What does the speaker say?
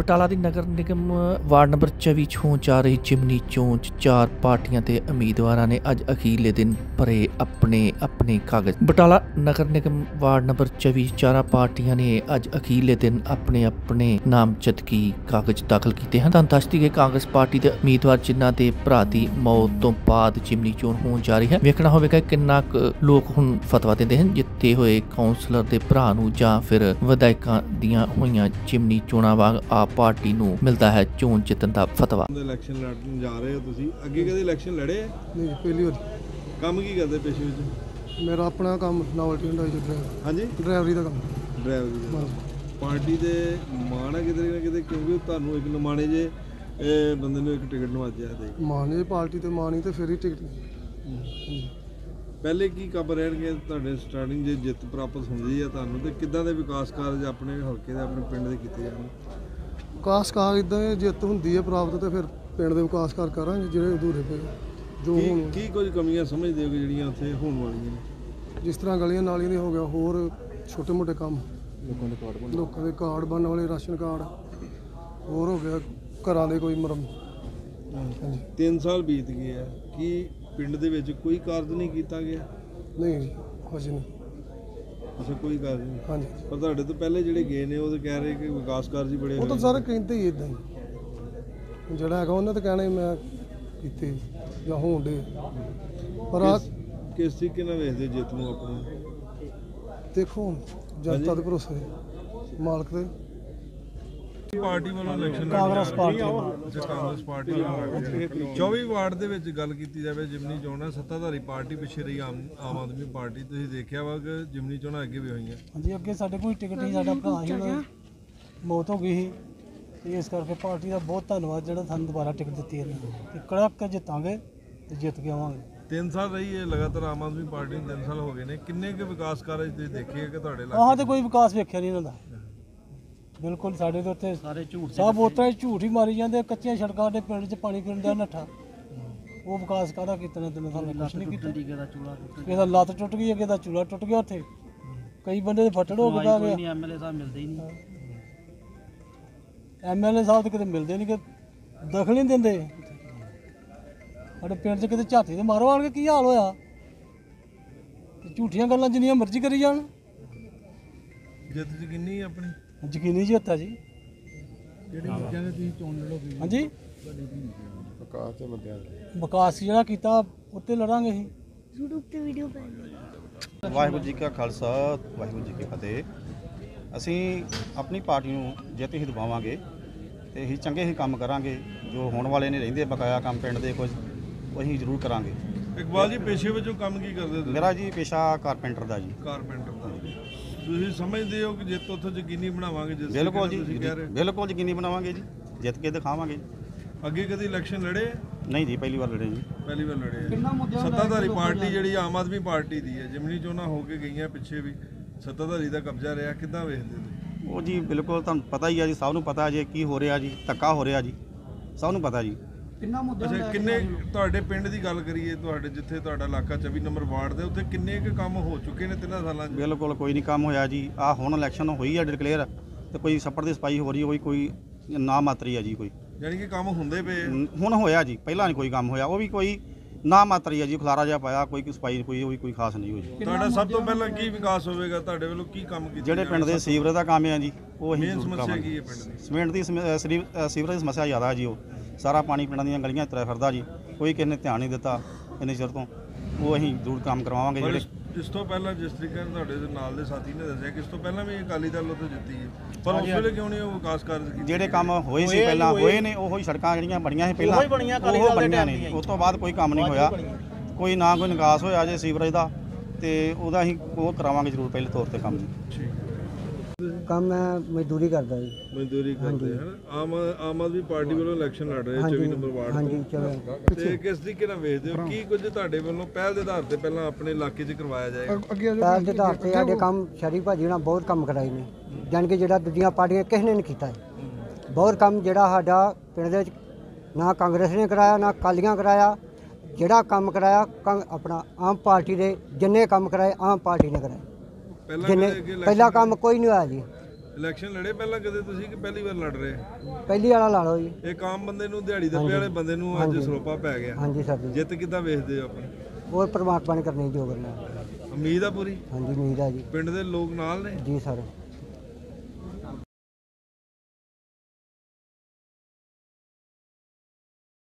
ਬਟਾਲਾ ਦੀ Nagar Nigam ward number 24 'ਚ ਹੋਣ ਜਾ ਰਹੀ ਜਿਮਨੀ ਚੋਣ 'ਚ 4 ਪਾਰਟੀਆਂ ਦੇ ਉਮੀਦਵਾਰਾਂ ਨੇ ਅੱਜ ਅਖੀਰਲੇ ਦਿਨ ਭਰੇ ਆਪਣੇ ਕਾਗਜ਼। ਬਟਾਲਾ ਨਗਰ ਨਿਗਮ ਵਾਰਡ ਨੰਬਰ 24 4 ਪਾਰਟੀਆਂ ਨੇ ਅੱਜ ਅਖੀਰਲੇ ਦਿਨ ਆਪਣੇ ਨਾਮਜ਼ਦਗੀ ਕਾਗਜ਼ ਦਾਖਲ ਕੀਤੇ ਹਨ। ਤੁਹਾਨੂੰ ਦੱਸ ਦਈਏ ਕਾਂਗਰਸ ਪਾਰਟੀ ਦੇ ਉਮੀਦਵਾਰ ਜਿਨ੍ਹਾਂ ਦੇ ਭਰਾ ਦੀ ਮੌਤ ਤੋਂ ਬਾਅਦ ਜਿਮਨੀ ਚੋਣ ਹੋਣ ਜਾ ਰਹੀ ਹੈ। ਵੇਖਣਾ ਹੋਵੇਗਾ ਕਿੰਨਾ ਲੋਕ ਹੁਣ ਫਤਵਾ ਦਿੰਦੇ ਹਨ ਜਿੱਤੇ ਹੋਏ ਕਾਉਂਸਲਰ ਦੇ ਭਰਾ ਨੂੰ ਜਾਂ ਫਿਰ ਵਿਧਾਇਕਾਂ ਦੀਆਂ ਹੋਈਆਂ ਜਿਮਨੀ ਚੋਣਾਂ ਵਾਂਗ ਆਪ ਪਾਰਟੀ ਨੂੰ ਮਿਲਦਾ ਹੈ ਚੋਣ ਜਿੱਤਣ ਦਾ ਫਤਵਾ। ਇਲੈਕਸ਼ਨ ਲੜਨ ਜਾ ਰਹੇ ਹੋ ਤੁਸੀਂ, ਅੱਗੇ ਕਦੇ ਇਲੈਕਸ਼ਨ ਲੜੇ? ਨਹੀਂ, ਪਹਿਲੀ ਵਾਰ। ਕੰਮ ਕੀ ਕਰਦੇ ਪੇਸ਼ੇ ਵਿੱਚ? ਮੇਰਾ ਆਪਣਾ ਕੰਮ ਨਾਵਲਟੀ ਹੁੰਦਾ ਜੀ, ਡਰਾਈਵਰ। ਹਾਂਜੀ, ਡਰਾਈਵਰੀ ਦਾ ਕੰਮ। ਡਰਾਈਵਰੀ ਦਾ। ਪਾਰਟੀ ਦੇ ਮਾਣ ਹੈ ਕਿਤੇ ਨਾ ਕਿਤੇ, ਕਿਉਂਕਿ ਤੁਹਾਨੂੰ ਇੱਕ ਨਮਾਣੇ ਜੇ ਬੰਦੇ ਨੂੰ ਇੱਕ ਟਿਕਟ ਨਵਾਜਿਆ ਤੇ ਮਾਣੇ ਪਾਰਟੀ ਤੇ ਮਾਣੀ ਤੇ ਫਿਰ ਹੀ ਟਿਕਟ। ਪਹਿਲੇ ਕੀ ਕੰਮ ਰਹਿਣਗੇ ਤੁਹਾਡੇ ਸਟਾਰਟਿੰਗ ਜੇ ਜਿੱਤ ਪ੍ਰਾਪਤ ਹੁੰਦੀ ਹੈ ਤੁਹਾਨੂੰ, ਤੇ ਕਿੱਦਾਂ ਦੇ ਵਿਕਾਸ ਕਾਰਜ ਆਪਣੇ ਹਲਕੇ ਦੇ ਆਪਣੇ ਪਿੰਡ ਦੇ ਕੀਤੇ ਜਾਣ? ਵਿਕਾਸ ਕਾਰਜ ਇਦਾਂ ਜਿੱਤ ਹੁੰਦੀ ਹੈ ਪ੍ਰਾਪਤ ਤੇ ਫਿਰ ਪਿੰਡ ਦੇ ਵਿਕਾਸ ਕਾਰਜ ਕਰਾਂਗੇ ਜਿਹੜੇ ਅਧੂਰੇ ਪਏ ਜੋ ਕੀ ਕੁਝ ਕਮੀਆਂ ਸਮਝਦੇ ਹੋ ਜਿਹੜੀਆਂ ਉੱਥੇ ਹੋਣ ਵਾਲੀਆਂ ਨੇ? ਜਿਸ ਤਰ੍ਹਾਂ ਗਲੀਆਂ ਨਾਲੀਆਂ ਦੇ ਹੋ ਗਿਆ, ਹੋਰ ਛੋਟੇ ਮੋਟੇ ਕੰਮ, ਲੋਕਾਂ ਦੇ ਕਾਰਡ ਬਣਨ ਵਾਲੇ, ਰਾਸ਼ਨ ਕਾਰਡ, ਹੋਰ ਹੋ ਗਿਆ ਘਰਾਂ ਦੇ ਕੋਈ ਮਰਮ। ਹਾਂਜੀ, 3 ਸਾਲ ਬੀਤ ਗਏ ਆ, ਕੀ ਪਿੰਡ ਦੇ ਵਿੱਚ ਕੋਈ ਕਾਰਜ ਨਹੀਂ ਕੀਤਾ ਗਿਆ? ਨਹੀਂ ਜੀ, ਹਜੇ ਨਹੀਂ। ਅੱਛਾ, ਕੋਈ ਕਾਰਜ ਨਹੀਂ। ਹਾਂਜੀ, ਪਰ ਤੁਹਾਡੇ ਤੋਂ ਪਹਿਲੇ ਜਿਹੜੇ ਗਏ ਨੇ ਉਹ ਤਾਂ ਕਹਿ ਰਹੇ ਕਿ ਵਿਕਾਸ ਕਾਰਜ ਹੀ ਬੜੇ। ਉਹ ਤਾਂ ਸਾਰੇ ਕਹਿੰਦੇ ਹੀ ਇਦਾਂ ਹੀ, ਜਿਹੜਾ ਹੈਗਾ ਉਹਨਾਂ ਤਾਂ ਕਹਿਣਾ ਮੈਂ ਕੀਤੇ ਜਾਂ ਹੋਣ ਦੇ। ਪਰ ਆ ਕਿਸ ਤਰੀਕੇ ਨਾਲ ਵੇਖਦੇ ਜਿੱਤ ਨੂੰ ਆਪਣੀ? ਦੇਖੋ ਜਨਤਾ ਦੇ ਭਰੋਸੇ, ਮਾਲਕ ਦੇ। ਪਾਰਟੀ ਵੱਲੋਂ ਇਲੈਕਸ਼ਨ ਕਾਂਗਰਸ ਪਾਰਟੀ 24 ਵਾਰਡ ਦੇ ਵਿੱਚ ਗੱਲ ਕੀਤੀ ਜਾਵੇ ਜਿਮਨੀ ਚੋਣਾਂ, ਸੱਤਾਧਾਰੀ ਪਾਰਟੀ ਪਿੱਛੇ ਰਹੀ ਆਮ ਆਦਮੀ ਪਾਰਟੀ। ਤੁਸੀਂ ਦੇਖਿਆ ਵਾ ਕਿ ਜਿਮਨੀ ਚੋਣਾਂ ਅੱਗੇ ਵੀ ਹੋਈਆਂ। ਹਾਂਜੀ, ਅੱਗੇ ਸਾਡੇ ਕੋਈ ਟਿਕਟ ਨਹੀਂ, ਸਾਡਾ ਭਰਾ ਹੀ ਮੌਤ ਹੋ ਗਈ ਸੀ ਤੇ ਇਸ ਕਰਕੇ ਪਾਰਟੀ ਦਾ ਬਹੁਤ ਧੰਨਵਾਦ ਜਿਹੜਾ ਸਾਨੂੰ ਦੁਬਾਰਾ ਟਿਕਟ ਦਿੱਤੀ ਹੈ ਤੇ ਕੜਕ ਕੇ ਜਿੱਤਾਂਗੇ ਤੇ ਜਿੱਤ ਕੇ ਆਵਾਂਗੇ। 3 ਸਾਲ ਰਹੀ ਹੈ ਲਗਾਤਾਰ ਆਮ ਆਦਮੀ ਪਾਰਟੀ ਨੂੰ, 3 ਸਾਲ ਹੋ ਗਏ ਨੇ। ਕਿੰਨੇ ਕੁ ਵਿਕਾਸ ਕਾਰਜ ਤੁਸੀਂ ਦੇਖੇ ਕਿ ਤੁਹਾਡੇ ਇਲਾਕੇ? ਆਹ ਤੇ ਕੋਈ ਵਿਕਾਸ ਵੇਖਿਆ ਨਹੀਂ ਇਹਨਾਂ ਦਾ ਬਿਲਕੁਲ। ਸਾਡੇ ਦੇ ਉੱਤੇ ਸਾਰੇ ਝੂਠ, ਸਭ ਉਤਰਾ ਝੂਠ ਹੀ ਮਾਰੀ ਜਾਂਦੇ। ਕੱਚੀਆਂ ਸੜਕਾਂ ਦੇ ਪਿੰਡ 'ਚ ਪਾਣੀ ਪੀਣ ਦਾ ਨੱਠਾ, ਉਹ ਵਿਕਾਸ ਕਾਹਦਾ ਕੀਤਾ ਨੇ? 3 ਸਾਲ ਕੁਛ ਨਹੀਂ ਕੀਤਾ। ਇਹਦਾ ਲੱਤ ਟੁੱਟ ਗਈ, ਅੱਗੇ ਦਾ ਚੂਲਾ ਟੁੱਟ ਗਿਆ, ਉੱਥੇ ਕਈ ਬੰਦੇ ਦੇ ਫੱਟੜ ਹੋ ਗਿਆ। ਐਮਐਲਏ ਸਾਹਿਬ ਮਿਲਦੇ ਹੀ ਨਹੀਂ। ਐਮਐਲਏ ਸਾਹਿਬ ਤੇ ਕਿਤੇ ਮਿਲਦੇ ਨਹੀਂ, ਕਿ ਦਖਲ ਨਹੀਂ ਦਿੰਦੇ। ਸਾਡੇ ਪਿੰਡ 'ਚ ਕਿਤੇ ਝਾਤੀ ਦੇ ਮਾਰੋ ਆਣ ਕੇ ਕੀ ਹਾਲ ਹੋਇਆ। ਝੂਠੀਆਂ ਗੱਲਾਂ ਜਿੰਨੀਆਂ ਮਰਜ਼ੀ ਕਰੀ ਜਾਣ। ਜਿੱਤ ਯਕੀਨੀ ਆਪਣੀ? ਯਕੀਨੀ ਜਿੱਤ ਆ ਜੀ। ਜਿਹੜੇ ਮੁੱਦਿਆਂ ਦੇ ਤੁਸੀਂ ਚੋਣ ਲੜੋਗੇ? ਹਾਂਜੀ, ਵਿਕਾਸ ਦੇ ਮੁੱਦਿਆਂ ਤੇ। ਵਿਕਾਸ ਜਿਹੜਾ ਕੀਤਾ ਉੱਤੇ ਲੜਾਂਗੇ ਅਸੀਂ। YouTube ਤੇ ਵੀਡੀਓ ਪਾਈ। ਵਾਹਿਗੁਰੂ ਜੀ ਕਾ ਖਾਲਸਾ, ਵਾਹਿਗੁਰੂ ਜੀ ਕੀ ਫਤਿਹ। ਅਸੀਂ ਆਪਣੀ ਪਾਰਟੀ ਨੂੰ ਜਿੱਤ ਹੀ ਦਿਵਾਵਾਂਗੇ ਤੇ ਅਸੀਂ ਚੰਗੇ ਹੀ ਕੰਮ ਕਰਾਂਗੇ। ਜੋ ਹੋਣ ਵਾਲੇ ਨੇ ਰਹਿੰਦੇ ਬਕਾਇਆ ਕੰਮ ਪਿੰਡ ਦੇ ਕੁਝ ਉਹ ਅਸੀਂ ਜ਼ਰੂਰ ਕਰਾਂਗੇ। ਇਕਬਾਲ ਜੀ, ਪੇਸ਼ੇ ਵਜੋਂ ਕੰਮ ਕੀ ਕਰਦੇ ਤੁਸੀਂ? ਮੇਰਾ ਜੀ ਪੇਸ਼ਾ ਕਾਰਪੈਂਟਰ ਦਾ ਜੀ। ਕਾਰਪੈਂਟਰ ਦਾ। ਤੁਸੀਂ ਸਮਝਦੇ ਹੋ ਕਿ ਜਿੱਤ ਉੱਥੇ ਯਕੀਨੀ ਬਣਾਵਾਂਗੇ? ਜਿਸ ਬਿਲਕੁਲ ਜੀ, ਤੁਸੀਂ ਕਹਿ ਰਹੇ? ਬਿਲਕੁਲ ਯਕੀਨੀ ਬਣਾਵਾਂਗੇ ਜੀ, ਜਿੱਤ ਕੇ ਦਿਖਾਵਾਂਗੇ। ਅੱਗੇ ਕਦੀ ਇਲੈਕਸ਼ਨ ਲੜੇ? ਨਹੀਂ ਜੀ, ਪਹਿਲੀ ਵਾਰ ਲੜੇ ਜੀ। ਪਹਿਲੀ ਵਾਰ ਲੜੇ। ਸੱਤਾਧਾਰੀ ਪਾਰਟੀ ਜਿਹੜੀ ਆਮ ਆਦਮੀ ਪਾਰਟੀ ਦੀ ਹੈ, ਜਿਮਨੀ ਚੋਣਾਂ ਹੋ ਕੇ ਗਈਆਂ ਪਿੱਛੇ ਵੀ ਸੱਤਾਧਾਰੀ ਦਾ ਕਬਜ਼ਾ ਰਿਹਾ, ਕਿੱਦਾਂ ਵੇਖਦੇ ਤੁਸੀਂ? ਉਹ ਜੀ ਬਿਲਕੁਲ ਤੁਹਾਨੂੰ ਪਤਾ ਹੀ ਆ ਜੀ, ਸਭ ਨੂੰ ਪਤਾ ਜੀ ਕੀ ਹੋ ਰਿਹਾ ਜੀ, ਧੱਕਾ ਹੋ ਰਿਹਾ ਜੀ, ਸਭ ਨੂੰ ਪਤਾ ਜੀ। ਅੱਛਾ, ਕਿੰਨੇ ਤੁਹਾਡੇ ਪਿੰਡ ਦੀ ਗੱਲ ਕਰੀਏ, ਤੁਹਾਡੇ ਜਿੱਥੇ ਤੁਹਾਡਾ ਇਲਾਕਾ 24 ਨੰਬਰ ਵਾਰਡ ਦੇ ਉੱਤੇ ਕਿੰਨੇ ਕੁ ਕੰਮ ਹੋ ਚੁੱਕੇ ਨੇ 3 ਸਾਲਾਂ 'ਚ? ਬਿਲਕੁਲ ਕੋਈ ਨਹੀਂ ਕੰਮ ਹੋਇਆ ਜੀ। ਆ ਹੁਣ ਇਲੈਕਸ਼ਨ ਹੋਈ ਆ ਡਿਕਲੇਅਰ ਤੇ ਕੋਈ ਛੱਪੜ ਦੀ ਸਫਾਈ ਹੋ ਰਹੀ ਹੈ, ਕੋਈ ਨਾ ਮਾਤਰੀ ਆ ਜੀ। ਕੋਈ ਯਾਨੀ ਕਿ ਕੰਮ ਹੁੰਦੇ ਪਏ ਹੁਣ ਹੋਇਆ ਜੀ, ਪਹਿਲਾਂ ਨਹੀਂ ਕੋਈ ਕੰਮ ਹੋਇਆ, ਉਹ ਵੀ ਕੋਈ ਨਾ ਮਾਤਰੀ ਆ ਜੀ। ਖਲਾਰਾ ਜਿਹਾ ਪਾਇਆ, ਕੋਈ ਸਫਾਈ ਕੋਈ ਖਾਸ ਨਹੀਂ ਹੋਈ। ਤੁਹਾਡਾ ਸਭ ਤੋਂ ਪਹਿਲਾਂ ਕੀ ਵਿਕਾਸ ਹੋਵੇਗਾ? ਤੁਹਾਡੇ ਵੱਲੋਂ ਕੀ ਕੰਮ ਕੀਤੇ ਜਿਹੜੇ ਪਿੰਡ ਦੇ ਸੀਵਰੇਜ ਦਾ ਕੰਮ ਆ ਜੀ, ਉਹ ਅਸੀਂ ਸਮੱਸਿਆ ਕੀ ਹੈ ਪਿੰਡ ਦੀ? ਸੀਮੈਂਟ ਦੀ ਸੀਵਰੇਜ ਦੀ ਸਮੱਸਿਆ ਜ਼ਿਆਦਾ ਜੀ। ਉਹ ਸਾਰਾ ਪਾਣੀ ਪਿੰਡਾਂ ਦੀਆਂ ਗਲੀਆਂ ਤੁਰਿਆ ਫਿਰਦਾ ਜੀ, ਕੋਈ ਕਿਸੇ ਨੇ ਧਿਆਨ ਨਹੀਂ ਦਿੱਤਾ ਇੰਨੇ ਚਿਰ ਤੋਂ। ਉਹ ਅਸੀਂ ਜ਼ਰੂਰ ਕੰਮ ਕਰਵਾਵਾਂਗੇ। ਜਿਹੜੇ ਇਸ ਤੋਂ ਪਹਿਲਾਂ ਜਿਸ ਤਰੀਕੇ ਨਾਲ ਤੁਹਾਡੇ ਦੇ ਨਾਲ ਦੇ ਸਾਥੀ ਨੇ ਦੱਸਿਆ ਕਿ ਇਸ ਤੋਂ ਪਹਿਲਾਂ ਵੀ ਅਕਾਲੀ ਦਲ ਉੱਥੇ ਜਿੱਤੀ ਹੈ, ਪਰ ਉਸ ਵੇਲੇ ਕਿਉਂ ਨਹੀਂ ਉਹ ਵਿਕਾਸ ਕਾਰਜ ਕੀਤੇ? ਜਿਹੜੇ ਕੰਮ ਹੋਏ ਸੀ ਪਹਿਲਾਂ ਹੋਏ ਨੇ, ਉਹੀ ਸੜਕਾਂ ਜਿਹੜੀਆਂ ਬਣੀਆਂ ਸੀ ਪਹਿਲਾਂ ਉਹ ਬਣੀਆਂ ਨੇ। ਉਸ ਤੋਂ ਬਾਅਦ ਕੋਈ ਕੰਮ ਨਹੀਂ ਹੋਇਆ, ਕੋਈ ਨਾ ਕੋਈ ਨਿਕਾਸ ਹੋਇਆ ਜੇ ਸੀਵਰੇਜ ਦਾ, ਤੇ ਉਹਦਾ ਅਸੀਂ ਉਹ ਕਰਾਵਾਂਗੇ ਜ਼ਰੂਰ ਪਹਿਲੇ ਤੌਰ ਤੇ ਕੰਮ ਜੀ। ਕੰਮ ਮੈਂ ਮਜ਼ਦੂਰੀ ਕਰਦਾ ਜੀ। ਮਜ਼ਦੂਰੀ ਕਰਦੇ ਹਨ। ਆਮ ਆਦਮੀ ਪਾਰਟੀ ਵੱਲੋਂ ਇਲੈਕਸ਼ਨ ਲੜ ਰਹੇ 24 ਨੰਬਰ ਵਾਰਡ ਤੋਂ, ਤੇ ਕਿਸ ਤਰੀਕੇ ਨਾਲ ਵੇਖਦੇ ਹੋ? ਕੀ ਕੁਝ ਤੁਹਾਡੇ ਵੱਲੋਂ ਪਹਿਲ ਦੇ ਆਧਾਰ ਤੇ ਪਹਿਲਾਂ ਆਪਣੇ ਇਲਾਕੇ 'ਚ ਕਰਵਾਇਆ ਜਾਏਗਾ? ਪਹਿਲ ਦੇ ਆਧਾਰ ਤੇ ਸਾਡੇ ਕੰਮ ਸ਼ਰੀਫ ਭਾਜੀ ਨਾਲ ਬਹੁਤ ਕੰਮ ਕਰਾਏ ਨੇ, ਜਾਣੀ ਕਿ ਜਿਹੜਾ ਦੂਜੀਆਂ ਪਾਰਟੀਆਂ ਕਿਸੇ ਨੇ ਨਹੀਂ ਕੀਤਾ। ਬਹੁਤ ਕੰਮ ਜਿਹੜਾ ਸਾਡਾ ਪਿੰਡ ਦੇ ਵਿੱਚ ਨਾ ਕਾਂਗਰਸ ਨੇ ਕਰਾਇਆ ਨਾ ਅਕਾਲੀਆਂ ਕਰਾਇਆ। ਜਿਹੜਾ ਕੰਮ ਕਰਾਇਆ ਆਪਣਾ ਆਮ ਪਾਰਟੀ ਦੇ ਜਿੰਨੇ ਕੰਮ ਕਰਾਏ ਆਮ ਪਾਰਟੀ ਨੇ ਕਰਾਏ। ਜਿੰਨੇ ਪਹਿਲਾ ਕੰਮ ਕੋਈ ਨਹੀਂ ਹੋਇਆ ਜੀ। ਇਲੈਕਸ਼ਨ ਲੜੇ ਪਹਿਲਾਂ ਕਦੇ ਤੁਸੀਂ ਕਿ ਪਹਿਲੀ ਵਾਰ ਲੜ ਰਹੇ? ਪਹਿਲੀ ਵਾਲਾ ਲਾ ਲਓ ਜੀ। ਇੱਕ ਆਮ ਬੰਦੇ ਨੂੰ, ਦਿਹਾੜੀ ਦੱਪੇ ਵਾਲੇ ਬੰਦੇ ਨੂੰ ਅੱਜ ਸਰੋਪਾ ਪੈ ਗਿਆ। ਹਾਂਜੀ ਸਰ ਜੀ। ਜਿੱਤ ਕਿੱਦਾਂ ਵੇਖਦੇ ਹੋ ਆਪਣੀ? ਉਹ ਪਰਮਾਤਮਾ ਨੇ ਕਰਨੀ ਜੋ ਕਰਨਾ। ਉਮੀਦ ਆ ਪੂਰੀ? ਹਾਂਜੀ ਉਮੀਦ ਆ ਜੀ। ਪਿੰਡ ਦੇ ਲੋਕ ਨਾਲ ਨੇ ਜੀ ਸਰ।